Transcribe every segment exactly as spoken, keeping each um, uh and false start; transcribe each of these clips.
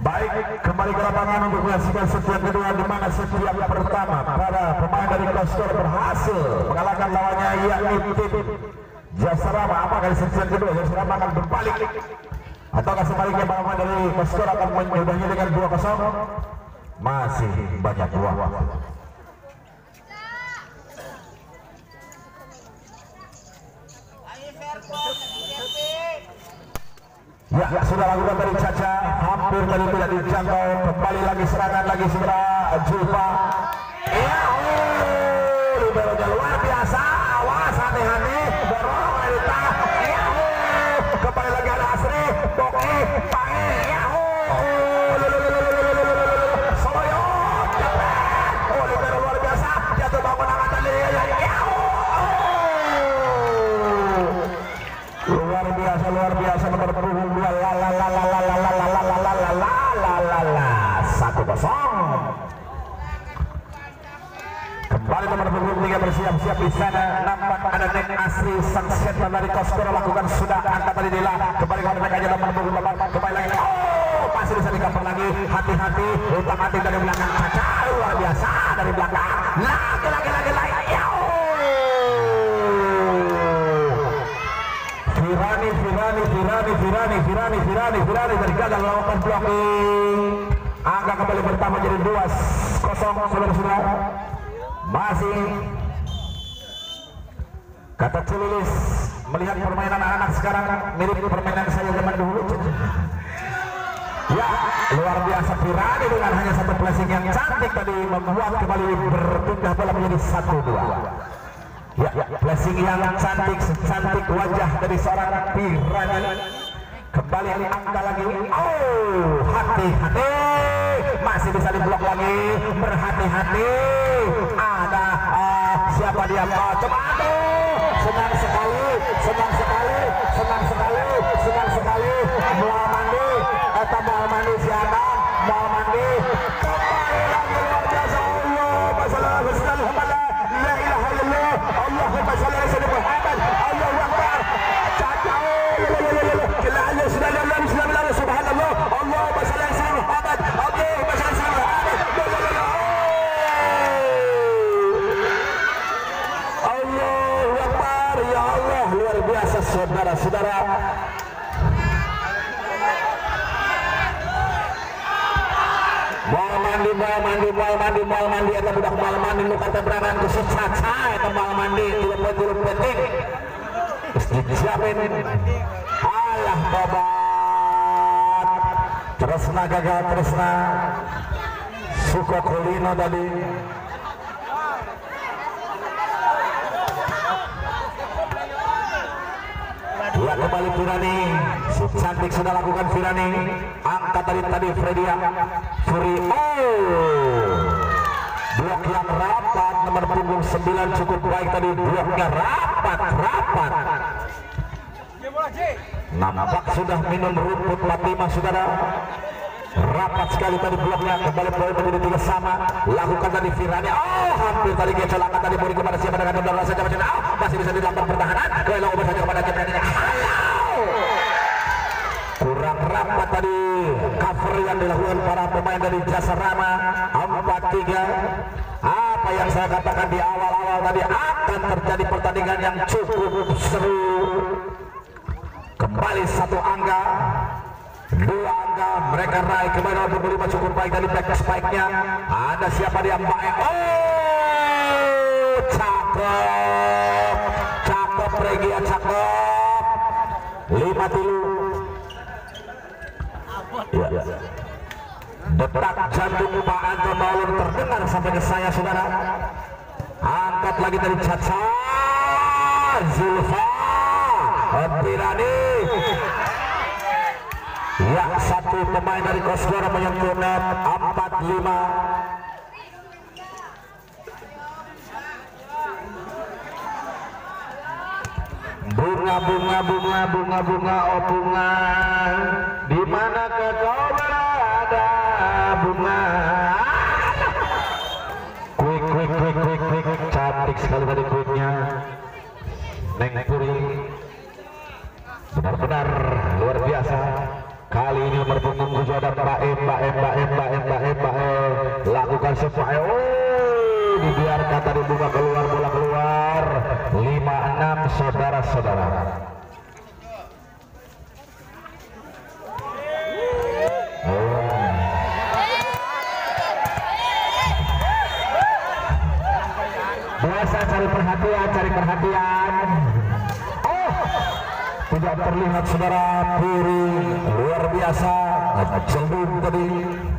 Baik, kembali ke lapangan untuk menyaksikan setiap kedua, di mana setiap pertama para pemain dari Koskor berhasil mengalahkan lawannya, yakni tim Jasarama. Apakah di setiap kedua Jasarama akan berbalik ataukah sebaliknya para pemain dari Koskor akan menyudahinya dengan dua kosong? Masih banyak waktu. Ya, sudah lakukan dari Caca, hampir tadi tidak dijangkau. Kembali lagi serangan lagi saudara Julfa. Ya, oh, liberonya luar biasa. Awas, hati-hati. Dorong Erita. Ya, oh, kembali lagi ada Asri. Boki, Pange. Ya, oh, Soloyo. Oh, libero luar biasa. Jatuh bangun angkatan diri. Ya, luar biasa, luar biasa nomor punggung dua. La la la la la la la la la la la la la la la satu kosong. Kembali nomor punggung tiga bersiap-siap di sana. Nampak ada Nek Asri sang setan dari Koskor lakukan sudah angkat tadi Dila. Kembali ke mereka aja nomor punggung delapan. Kembali lagi. Oh, masih bisa dikapar lagi. Hati-hati. Utang hati dari belakang. Caca luar biasa dari belakang. Lagi lagi lagi lagi. Ya. Firani, Firani, Firani, Firani, Firani, Firani, Firani dari gagal melakukan blocking. Angka kembali bertambah jadi dua kosong saudara-saudara. Masih kata Cililis melihat permainan anak-anak sekarang mirip permainan saya zaman dulu. Ya, luar biasa Firani dengan hanya satu flashing yang cantik tadi membuat kembali berpindah bola menjadi satu dua. Ya, ya, flashing yang cantik, cantik wajah dari seorang Firani. Kembali ini angka lagi. Oh, hati-hati, masih bisa diblok lagi. Berhati-hati. Ada uh, siapa dia? Oh, coba aduh, senang sekali, senang sekali, senang sekali, senang sekali. Mual mandi, atau mual mandi siapa? Mual mandi. Kembali lagi luar biasa. Allah, masalah besar Muhammad. La ilaha illallah. Allahumma shalli ala sayyidina Muhammad. Allahu akbar. Caca. Kila Allah sudah Allah bismillah subhanallah. Allahumma shalli ala sayyidina Muhammad. Allahumma shalli ala sayyidina Muhammad. Allahu akbar. Ya Allah, luar biasa saudara-saudara. Mal mandi, mal mandi, mal mandi, mal mandi, atau budak mal mandi, lu kata berangan kusut caca, atau mal mandi, tidak penting. Siapin, alah babat, Tresna gagal, Tresna, Suko Kulino tadi. Ya, kembali Firani, cantik sudah lakukan Firani. Angkat tadi tadi Fredia, Furi. Oh, blok yang rapat nomor punggung sembilan cukup baik tadi, bloknya rapat rapat. Nampak sudah minum rumput Fatima saudara. Rapat sekali tadi bloknya. Kembali poin menjadi tiga sama. Lakukan tadi Firani. Oh, hampir tadi gecol angkat tadi beri kepada siapa dengan Dondor saja macam oh, masih bisa dilakukan pertahanan. Kelok ubah saja kepada Jepang ini. Kurang rapat tadi cover yang dilakukan para pemain dari Jasarama. Empat tiga. Apa yang saya katakan di awal-awal tadi akan terjadi pertandingan yang cukup seru. Kembali satu angka, dua angka mereka raih kembali nomor dua puluh lima cukup baik dari back spike-nya. Ada siapa dia Mbak E? Oh, cakep, cakep Regia, cakep. Lima tilu. Ya, ya. Detak jantung Pak Anton Maulur terdengar sampai ke saya saudara. Angkat lagi dari Caca, Zulfa, Firani. Ya, satu pemain dari Koskor menyentuh net empat lima. Bunga bunga bunga bunga bunga oh bunga, di mana kau berada bunga? Quick quick quick quick quick, cantik sekali tadi quicknya Neng Puri. Benar-benar luar biasa. Kali ini nomor punggung tujuh ada Mbak E, Mbak E, Mbak E, Mbak E, Mbak E, Mbak E, lakukan semua. Oh, dibiarkan tadi bunga keluar, bola keluar. lima enam saudara-saudara. Biasa cari perhatian, cari perhatian. Oh, tidak terlihat saudara Puri, luar biasa, celung tadi.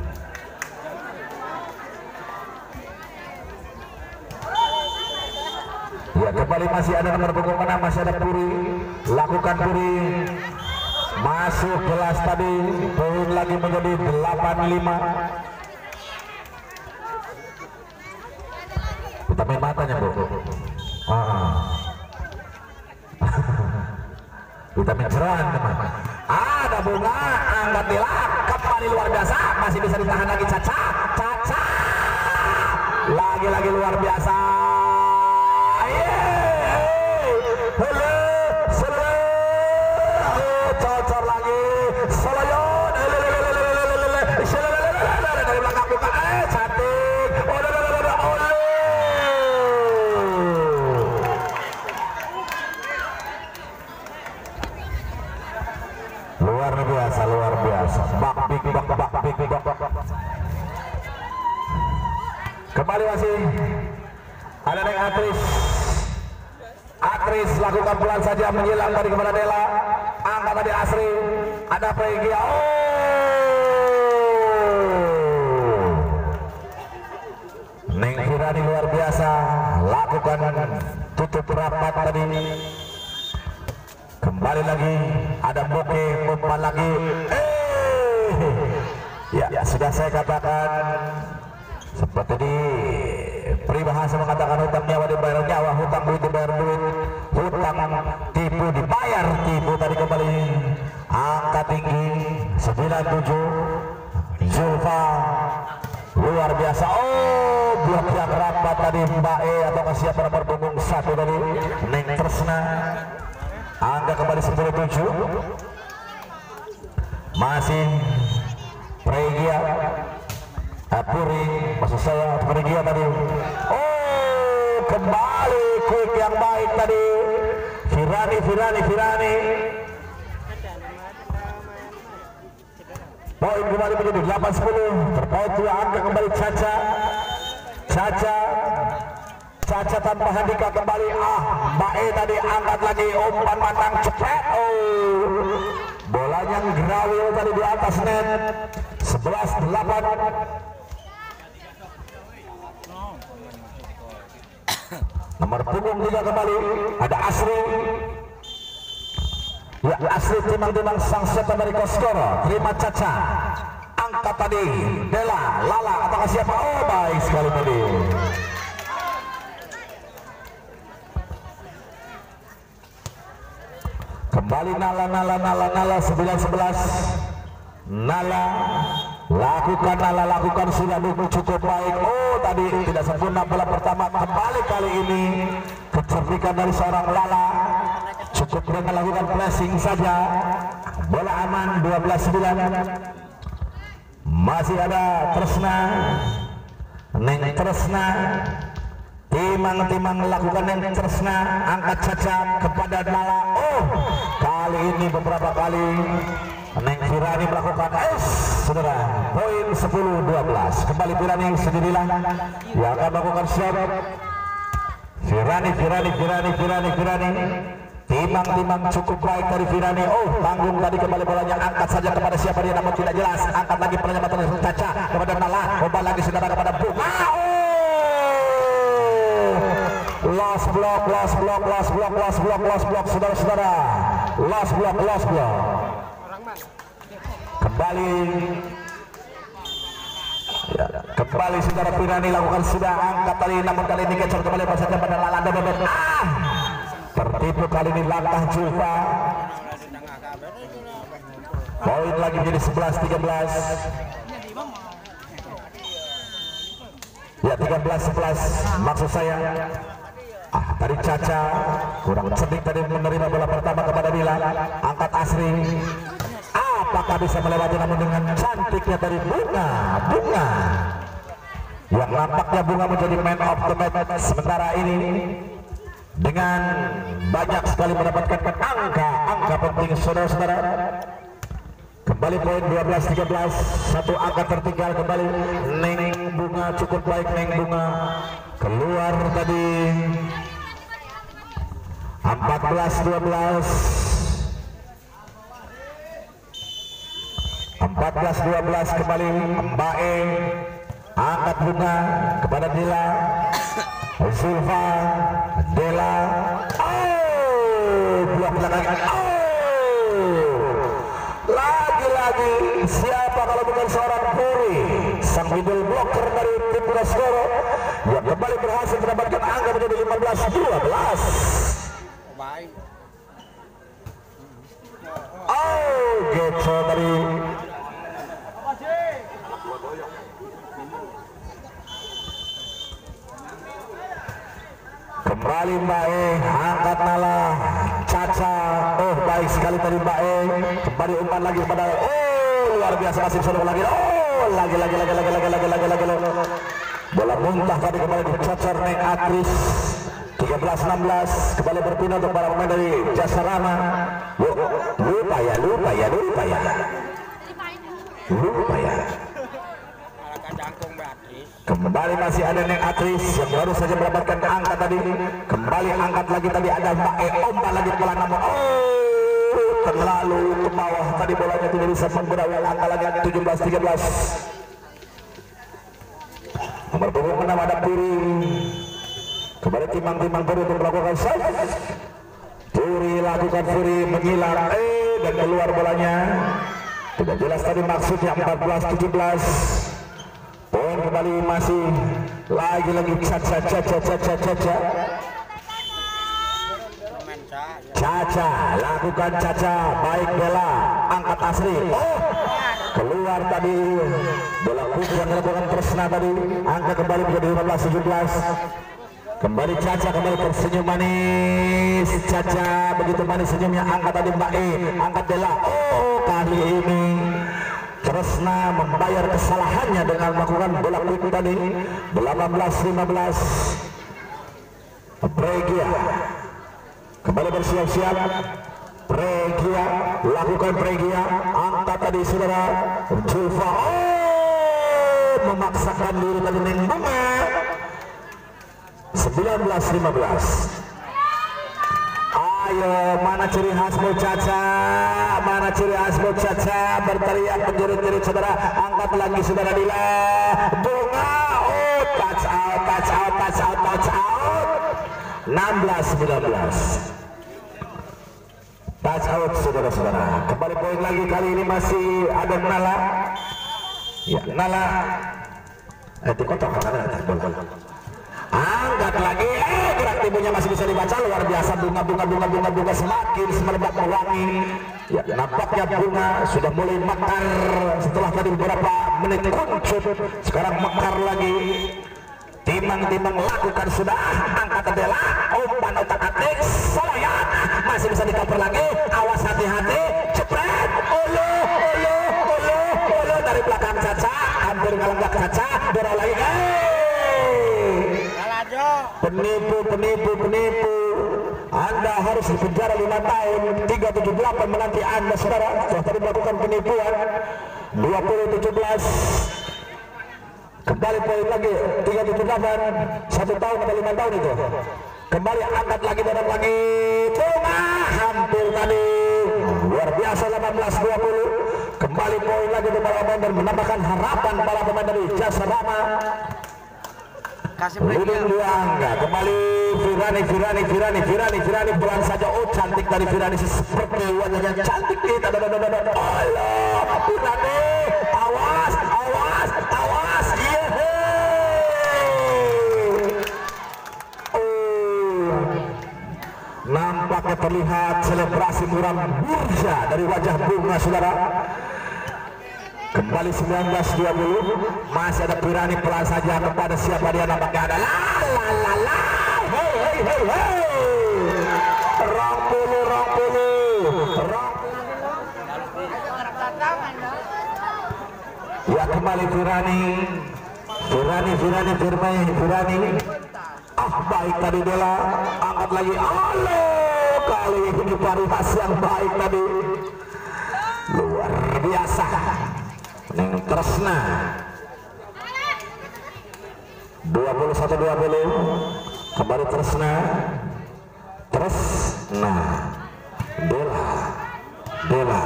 Ya, kembali masih ada nomor punggung enam, masih ada Puri, lakukan Puri, masuk kelas tadi, poin lagi menjadi delapan lima. Vitamin matanya bu, ah. Vitamin ceran teman. Ada bunga, angkat nila, kembali luar biasa, masih bisa ditahan lagi Caca, Caca, lagi-lagi luar biasa. Halo, selo, cocor lagi, Soloyon, dari belakang buka, eh cantik, luar biasa, luar biasa, bak bik bak bak bik bak. Kembali masih ada Neng Atris. Atris lakukan pelan saja menyilang tadi kepada Dela, angkat tadi Asri, ada Pregia. Oh, Neng Firani luar biasa, lakukan tutup rapat tadi. Kembali lagi ada Boke, umpan lagi. Eh, ya, ya sudah saya katakan seperti di peribahasa mengatakan hutang nyawa dibayar nyawa, hutang duit dibayar duit, hutang tipu dibayar tipu. Tadi kembali angka tinggi sembilan tujuh, Zulfa luar biasa. Oh, blok yang rapat tadi Mbak E atau siapa nomor punggung satu tadi Neng Tresna, angka kembali sepuluh tujuh, masih Pregia Apuri, maksud saya Pregia tadi. Oh, kembali quick yang baik tadi Firani, Firani, Firani. Poin kembali menjadi delapan sepuluh, terpaut dua angka kembali Caca, Caca, Caca tanpa handika kembali. Ah, Mbak E tadi angkat lagi, umpan matang cepet. Oh, bolanya gerawil tadi di atas net. Sebelas delapan. Nomor punggung juga kembali ada Asri. Ya, Asri timang-timang sang setan dari Koskoro. Terima Caca, angkat tadi Dela, Lala atau siapa. Oh, baik sekali tadi. Kembali Nala, Nala, Nala, Nala, sembilan sebelas. Nala, lakukan Nala, lakukan sudah cukup baik. Oh, tadi tidak sempurna bola pertama. Kembali kali ini kecerdikan dari seorang Lala, cukup dengan melakukan flashing saja. Bola aman, dua belas sembilan. Masih ada Tresna, Neng Tresna, timang-timang lakukan Neng Tresna, angkat Caca kepada Nala. Oh, kali ini beberapa kali Neng Firani melakukan es, saudara. Poin sepuluh dua belas. Kembali Firani sendirilah yang akan melakukan siap. Firani, Firani, Firani, Firani, Firani. Timang-timang cukup baik dari Firani. Oh, tanggung tadi kembali bolanya, angkat saja kepada siapa dia namun tidak jelas. Angkat lagi penyambatan dari Caca kepada Nala. Obat lagi saudara kepada Bunga. Oh, lost block, lost block, lost block, lost block, lost block, saudara-saudara. Lost block, lost block. Kembali ya, kembali saudara Firani lakukan sudah angkat tadi namun kali ini kecil kembali saja pada Lala. Ah, tertipu kali ini langkah Julfa. Poin lagi menjadi sebelas tiga belas. Ya, tiga belas sebelas maksud saya. Ah, tadi Caca kurang cerdik tadi menerima bola pertama kepada Dila. Angkat Asri. apakah bisa melewati, namun dengan cantiknya dari Bunga Bunga yang nampaknya Bunga menjadi man of the match sementara ini dengan banyak sekali mendapatkan angka-angka penting saudara-saudara. Kembali poin dua belas tiga belas, satu angka tertinggal kembali. Neng Bunga cukup baik, Neng Bunga keluar tadi. Empat belas dua belas, empat belas dua belas kembali. Mbak E angkat Bunga kepada Dela, Zulfa, Dela, oh blok belakang, oh lagi-lagi siapa kalau bukan seorang Puri, sang middle blocker dari tim Baskoro yang kembali berhasil mendapatkan angka menjadi lima belas dua belas. Oh gitu dari kembali Mbak E, angkat Nala, Caca, oh baik sekali tadi Mbak E, kembali umpan lagi kepada, oh luar biasa masih solo lagi, oh lagi lagi lagi lagi lagi lagi lagi lagi lagi bola muntah tadi kembali dicocor Neng Atris. Tiga belas enam belas kembali berpindah untuk para pemain dari Jasa Rama. Lupa ya, lupa ya, lupa ya, lupa ya. Kembali masih ada Neng Atris yang baru saja mendapatkan angka tadi. Kembali angkat lagi tadi ada Mbak E, umpan lagi bola namun oh terlalu ke bawah tadi bolanya, tidak bisa menggunakan angka lagi. Tujuh belas tiga belas. Nomor punggung enam ada Puri. Kembali timang-timang Puri untuk melakukan save. Puri lakukan, Puri menyilang eh dan keluar bolanya. Tidak jelas tadi maksudnya. Empat belas tujuh belas. Poin kembali masih lagi-lagi Caca Caca Caca Caca Caca lakukan Caca, baik Bella angkat Asri, oh keluar tadi bola putih yang dilakukan Kresna tadi. Angka kembali menjadi lima belas tujuh belas. Kembali Caca, kembali tersenyum manis Caca, begitu manis senyumnya. Angkat tadi Mbak E, angkat Bella, oh kali ini Kresna membayar kesalahannya dengan melakukan bola quick tadi. delapan belas lima belas. Pregia kembali bersiap-siap. Pregia lakukan Pregia, angkat tadi saudara Julfa, oh memaksakan diri tadi Neng Bunga. sembilan belas lima belas. Ayo, mana ciri khasmu Caca, mana ciri khasmu Caca, berteriak menjerit-jerit saudara. Angkat lagi saudara Dila, Bunga, oh touch out, touch out, touch out, touch out. enam belas sembilan belas. Touch out saudara-saudara. Kembali poin lagi, kali ini masih ada Nala. Ya, Nala. Eh, dikotok karena ada bola. Angkat lagi, eh gerak tibunya masih bisa dibaca, luar biasa. Bunga bunga bunga bunga bunga semakin semerbak mewangi. Ya, nampaknya Bunga sudah mulai mekar setelah tadi beberapa menit kuncup, sekarang mekar lagi. Timang-timang lakukan sudah, angkat Adela, umpan otak-atik, Soloyan masih bisa dikoper lagi, awas hati-hati, cepet, ulu, ulu, ulu, ulu dari belakang Caca, hampir ngalenggak Caca, dorong lagi, penipu, penipu, penipu. Anda harus dipenjara lima tahun. Tiga tujuh delapan menanti Anda saudara setelah tadi melakukan penipuan. Dua puluh tujuh belas. Kembali poin lagi tiga tujuh delapan. Satu tahun atau lima tahun itu. Kembali angkat lagi, dorong lagi. Bunga hampir tadi. Luar biasa. Delapan belas dua puluh. Kembali poin lagi untuk para pemain dan menambahkan harapan para pemain dari Jasa Rama. Leading dua angka, kembali Virani, Virani, Virani, Virani, Virani, pelan saja, oh cantik dari Virani, seperti wajahnya cantik kita, Allah, Virani, awas, awas, awas, iya, oh, nampaknya terlihat selebrasi muram burja dari wajah Bunga saudara. Kembali sembilan belas dua puluh. Masih ada Pirani, pelan saja kepada siapa dia, nampaknya ada la la la la. Hei hei hei hei. Rong puluh rong puluh. Rong puluh. Ya kembali Firani, Firani, Firani, Firmai, Firani. Ah baik tadi Dela, angkat lagi. Halo, kali ini paritas yang baik tadi, luar biasa. Neng Tresna. dua puluh satu dua puluh, kembali Tresna, Tresna, Dela, Dela.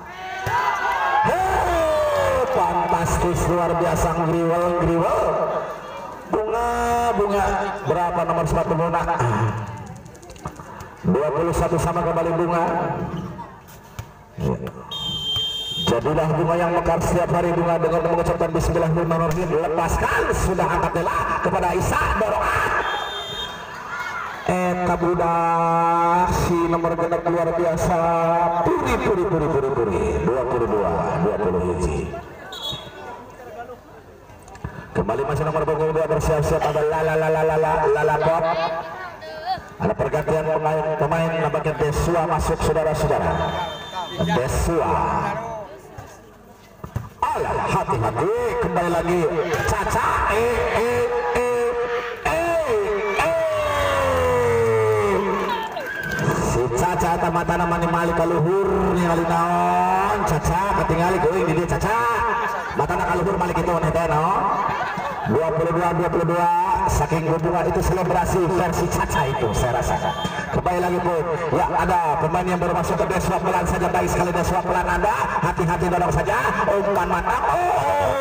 Fantastis, luar biasa, ngriwel ngriwel. Bunga bunga berapa nomor sepatu Bunga? dua puluh satu sama kembali Bunga. Ya. Jadilah bunga yang mekar setiap hari Bunga dengan mengucapkan bismillahirrahmanirrahim. Lepaskan sudah angkat Dela kepada Isa Doroan. Eta budak si nomor genap luar biasa. Puri puri puri puri puri. dua puluh dua dua puluh hiji. Kembali masih nomor punggung dua bersiap-siap ada lala lala lala lala pop. Ada pergantian pemain pemain nampaknya Desua masuk saudara-saudara. Desua. Alah hati-hati kembali lagi Caca eh eh eh eh eh si Caca mata nama ni mali kaluhur ningali naon Caca ketinggali geuing di dia Caca matana kaluhur malik itu nih teh no. dua puluh dua dua puluh dua saking bunga itu selebrasi versi Caca itu saya rasakan. Kembali lagi pun ya ada pemain yang baru masuk ke Deswa pelan saja, baik sekali Deswa pelan Anda, hati-hati dorong saja umpan mantap. Oh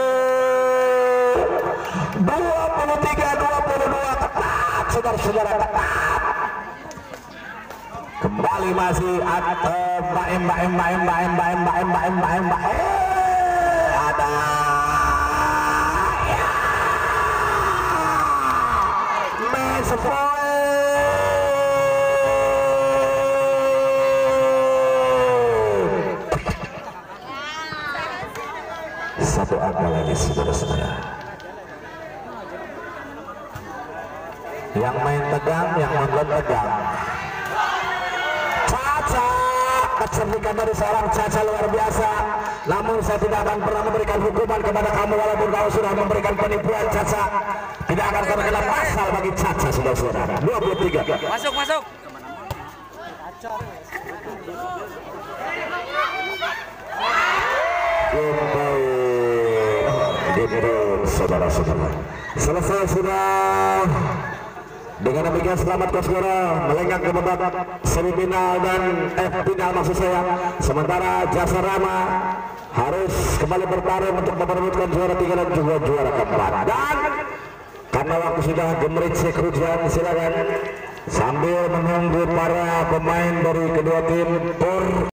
dua puluh tiga dua puluh dua ketat saudara-saudara, ketat. Kembali masih ada Mbak Mbak Mbak Mbak Mbak Mbak Mbak Mbak Mbak ada satu angka lagi saudara-saudara. Yang main tegang, yang nonton tegang. Caca, kecerdikan dari seorang Caca luar biasa. Namun saya tidak akan pernah memberikan hukuman kepada kamu walaupun kau sudah memberikan penipuan Caca. Tidak akan kena pasal bagi Caca saudara-saudara. dua puluh tiga. Masuk masuk. Gitu saudara-saudara. Selesai sudah. Dengan demikian selamat Kosgoro melenggang ke babak semifinal dan F final maksud saya. Sementara Jasa Rama harus kembali bertarung untuk memperebutkan juara tiga dan juga juara keempat. Dan karena waktu sudah gemericik hujan, silakan sambil menunggu para pemain dari kedua tim tur